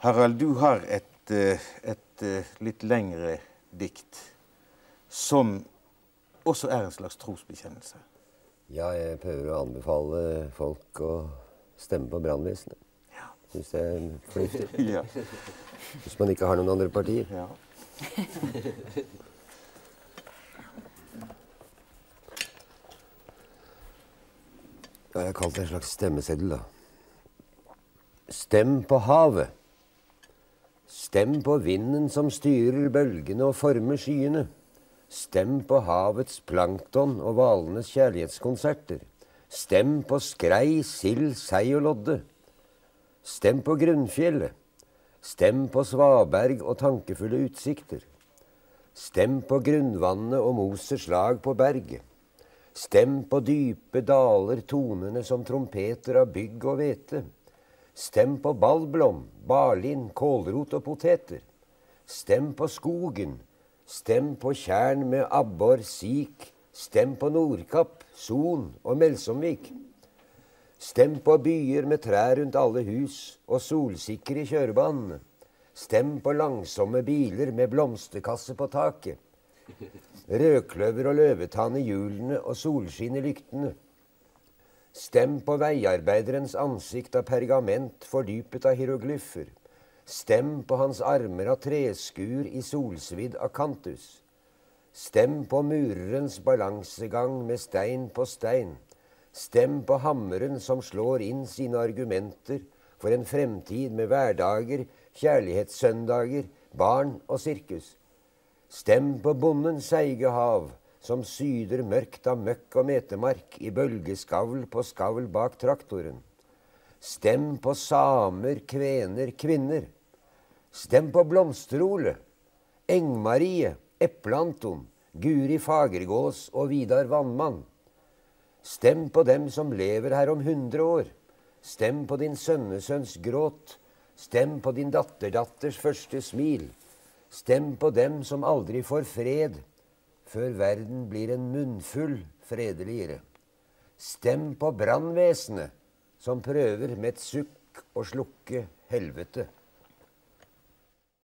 Harald, du har et litt lengre dikt, som også er en slags trosbekjennelse. Ja, jeg prøver å anbefale folk å stemme på brannvesenet. Ja. Synes det er fornuftig. Ja. Hvis man ikke har noen andre partier. Ja. Jeg har kalt det en slags stemmeseddel, da. Stem på havet. Stem på vinden som styrer bølgene og former skyene. Stem på havets plankton og hvalenes kjærlighetskonserter. Stem på skrei, sild, sei og lodde. Stem på grunnfjellet. Stem på svaberg og tankefulle utsikter. Stem på grunnvannet og Moses slag på berget. Stem på dype daler tonene som trompeter av bygg og hvete. Stem på ballblom, barlin, kålrot og poteter. Stem på skogen. Stem på tjern med abbor, sik. Stem på Nordkapp, Son og Melsomvik. Stem på byer med trær rundt alle hus og solsikre kjørebanene. Stem på langsomme biler med blomsterkasse på taket. Rødkløver og løvetann i hjulene og solskinn i lyktene. Stem på veiarbeiderens ansikt av pergament fordypet av hieroglyffer. Stem på hans armer av treskur i solsvidd akantus. Stem på murerens balansegang med stein på stein. Stem på hammeren som slår inn sine argumenter for en fremtid med hverdager, kjærlighetssøndager, barn og sirkus. Stem på bondens seige hav, som syder mørkt av møkk og metemark i bølgeskavl på skavl bak traktoren. Stem på samer, kvener, kvinner. Stem på Blomsterole, Engmarie, Epleanton, Guri Fagergås og Vidar Vannmann. Stem på dem som lever her om 100 år. Stem på din sønnesønns gråt. Stem på din datterdatters første smil. Stem på dem som aldri får fred, før verden blir en munnfull fredeligere. Stem på brannvesenet, som prøver med et sukk å slukke helvete.